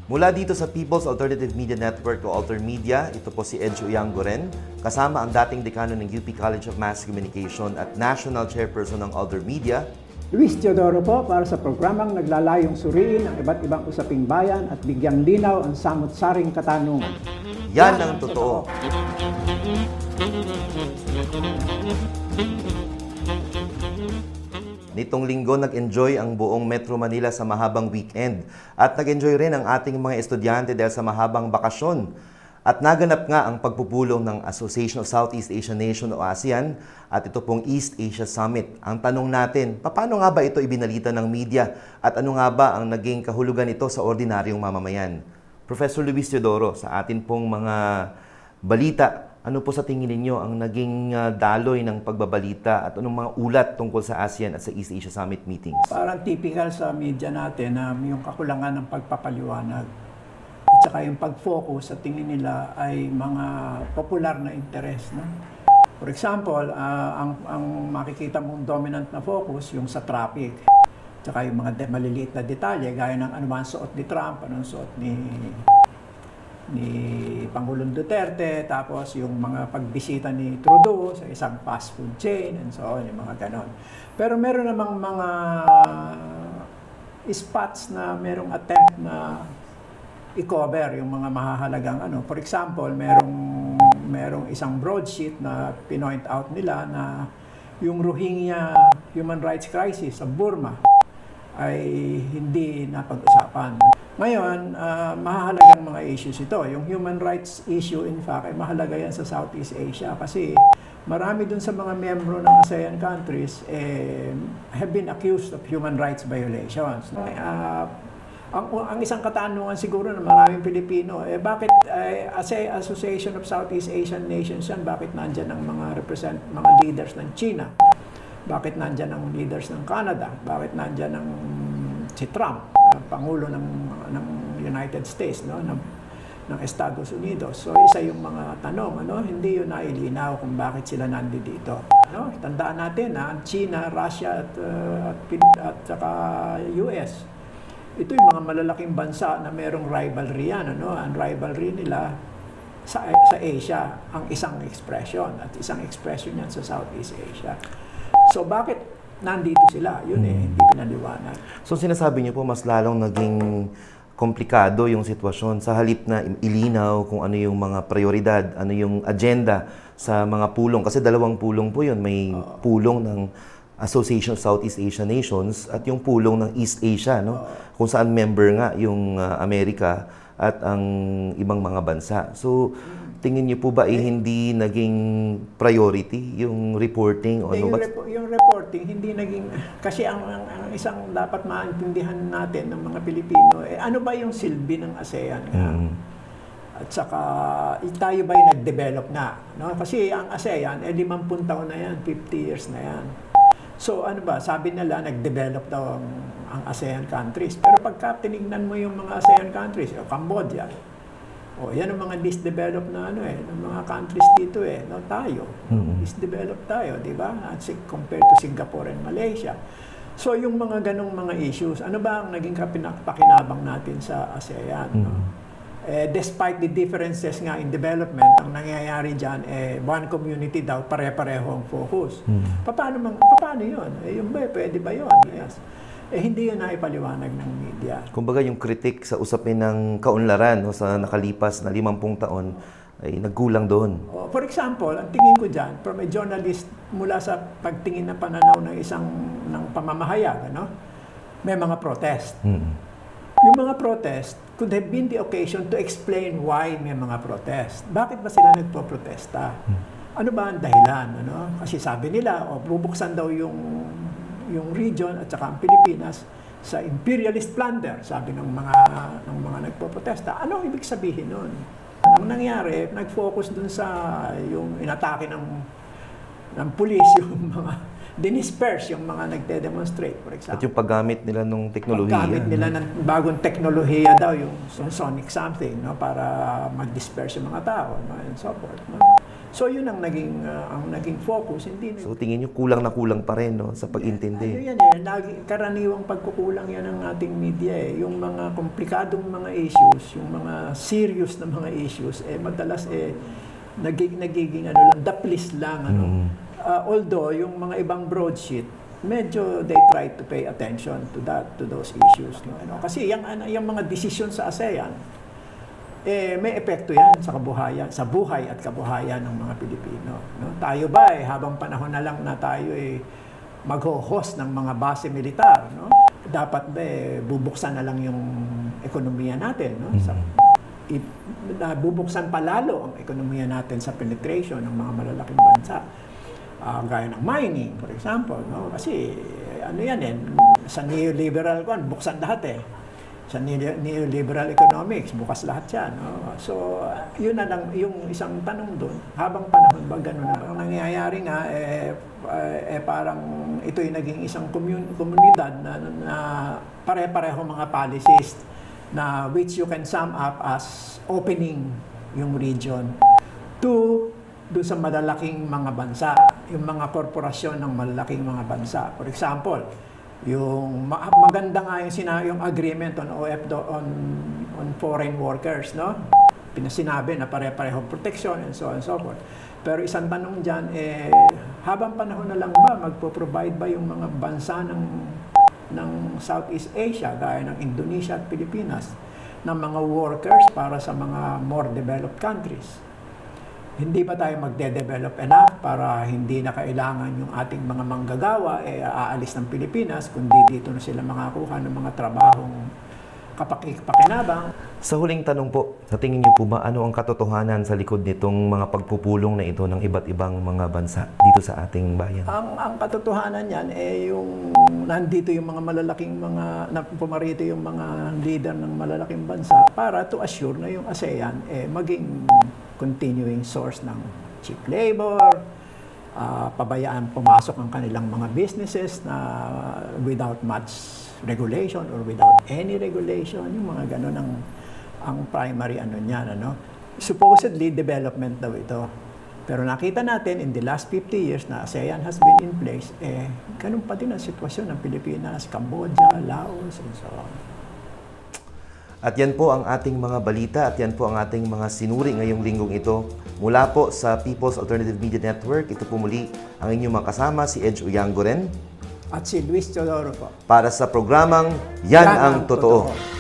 Mula dito sa People's Alternative Media Network o Alter Media, ito po si Edjo Iangoren, kasama ang dating dekano ng UP College of Mass Communication at National Chairperson ng Alter Media, Luis Teodoro po para sa programang naglalayong suriin ang iba't ibang usaping bayan at bigyang linaw ang samut-saring katanungan. Yan ang totoo. Nitong linggo, nag-enjoy ang buong Metro Manila sa mahabang weekend at nag-enjoy rin ang ating mga estudyante dahil sa mahabang bakasyon. At naganap nga ang pagpupulong ng Association of Southeast Asian Nations o ASEAN at ito pong East Asia Summit. Ang tanong natin, paano nga ba ito ibinalita ng media at ano nga ba ang naging kahulugan ito sa ordinaryong mamamayan? Professor Luis Teodoro, sa atin pong mga balita, ano po sa tingin ninyo ang naging daloy ng pagbabalita at anong mga ulat tungkol sa ASEAN at sa East Asia Summit meetings? Parang typical sa media natin na yung kakulangan ng pagpapaliwanag at saka yung pag-focus sa tingin nila ay mga popular na interest. No? For example, ang makikita mong dominant na focus yung sa traffic. Tsaka yung mga maliliit na detalye gaya ng ano man suot ni Trump, anong suot ni Pangulong Duterte, tapos yung mga pagbisita ni Trudeau sa isang fast food chain and so on, yung mga ganon. Pero meron namang mga spots na merong attempt na i-cover yung mga mahahalagang ano. For example, merong isang broadsheet na pinoint out nila na yung Rohingya human rights crisis sa Burma ay hindi napag-usapan. Ngayon, mahalagang mga issues ito. Yung human rights issue, in fact, ay mahalaga yan sa Southeast Asia kasi marami dun sa mga miyembro ng ASEAN countries have been accused of human rights violations. Ang isang katanungan siguro na maraming Pilipino, bakit Association of Southeast Asian Nations yan, bakit nandyan ang mga leaders ng China? Bakit nandyan ang leaders ng Canada? Bakit nandyan ang si Trump, Pangulo ng United States, no? ng Estados Unidos? So isa yung mga tanong, ano? Hindi yun nailinaw kung bakit sila nandito. No? Tandaan natin na China, Russia at saka US. Ito yung mga malalaking bansa na merong rivalry yan. Ano? Ang rivalry nila sa Asia, ang isang expression at isang expression yan sa Southeast Asia. So bakit nandito sila? Yun hindi pinaliwanag. So sinasabi niyo po mas lalong naging komplikado yung sitwasyon sa halip na ilinaw kung ano yung mga prioridad, ano yung agenda sa mga pulong. Kasi dalawang pulong po yun. May pulong ng Association of Southeast Asian Nations at yung pulong ng East Asia, no? Kung saan member nga yung Amerika at ang ibang mga bansa. So tingin niyo po ba hindi naging priority yung reporting o ano ba? Yung reporting hindi naging kasi ang isang dapat maintindihan natin ng mga Pilipino ano ba yung silbi ng ASEAN at saka tayo ba yung nag-develop na, no? Kasi ang ASEAN 50 taon na yan, 50 years na yan. So ano ba, sabi nila nag-develop daw ang ASEAN countries, pero pagka tinignan mo yung mga ASEAN countries, Cambodia, yan ang mga least developed na ng mga countries dito no, tayo. Least developed tayo, di ba? At compared to Singapore and Malaysia. So yung mga ganong mga issues, ano ba ang naging pakinabang natin sa ASEAN? No? Despite the differences nga in development, ang nangyayari dyan, one community daw, pare-parehong focus. Paano yun? Yung ba, pwede ba yun? Yes. Hindi yun naipaliwanag ng media. Kumbaga yung kritik sa usapin ng kaunlaran sa nakalipas na 50 taon ay nagkulang doon. For example, ang tingin ko dyan, from a journalist mula sa pagtingin na pananaw ng pamamahayag, may mga protest. Yung mga protest could have been the occasion to explain why may mga protest. Bakit ba sila nagpo-protesta? Ano ba ang dahilan? Kasi sabi nila, bubuksan daw yung region at saka ang Pilipinas sa imperialist plunder, sabi ng mga nagpo-protesta. Ano ibig sabihin nun? Ang nangyari, nag-focus dun sa yung inatake ng pulis, yung mga dinisperse yung mga nagde-demonstrate, for example. At yung paggamit nila ng teknolohiya. Paggamit nila ng bagong teknolohiya daw, yung sonic something, para mag-disperse yung mga tao, and so forth. So yun ang naging focus. Hindi So tingin nyo kulang na kulang pa rin, no, sa pag-intindi. ano yan karaniwang pagkukulang yan ng ating media Yung mga komplikadong mga issues, yung mga serious na mga issues, madalas nagiging daplis lang. Although yung mga ibang broadsheet, medyo they try to pay attention to those issues. No? Kasi yung mga decision sa ASEAN, may epekto yan sa buhay at kabuhayan ng mga Pilipino. No? Tayo ba habang panahon na lang na tayo mag-host ng mga base militar, no? Dapat ba bubuksan na lang yung ekonomiya natin, no? Bubuksan palalo ang ekonomiya natin sa penetration ng mga malalaking bansa. Gaya ng mining, for example, no? Kasi sa neoliberal buksan lahat sa neoliberal economics, bukas lahat yan. No? So, yun na lang yung isang tanong doon. Habang panahon ba, gano'n na. Ang nangyayari nga, parang ito'y naging isang komunidad na pare-pareho mga policies na which you can sum up as opening yung region to doon sa malalaking mga bansa, yung mga korporasyon ng malalaking mga bansa. For example, yung maganda nga yung agreement on foreign workers, no? Pinasinabi na pare-parehong protection and so on and so forth. Pero isang tanong diyan habang panahon na lang ba magpo-provide ba yung mga bansa ng Southeast Asia gaya ng Indonesia at Pilipinas ng mga workers para sa mga more developed countries? Hindi ba tayo magde-develop enough para hindi na kailangan yung ating mga manggagawa aalis ng Pilipinas, kundi dito na sila makakuha ng mga trabahong kapakipakinabang? Sa huling tanong po, sa tingin niyo po ba ano ang katotohanan sa likod nitong mga pagpupulong na ito ng iba't ibang mga bansa dito sa ating bayan? Ang katotohanan yan yung nandito yung mga malalaking pumarito yung mga leader ng malalaking bansa para to assure na yung ASEAN maging continuing source ng cheap labor, pabayaan pumasok ang kanilang mga businesses na without much regulation or without any regulation, yung mga ganun ang primary niyan, Supposedly development daw ito. Pero nakita natin in the last 50 years na ASEAN has been in place, ganun pa din ang sitwasyon ng Pilipinas, Cambodia, Laos, and so on. At yan po ang ating mga balita at yan po ang ating mga sinuri ngayong linggong ito. Mula po sa People's Alternative Media Network, ito po muli ang inyong makasama, si Edge Uyanggoren. At si Luis Teodoro po. Para sa programang Yan ang Totoo.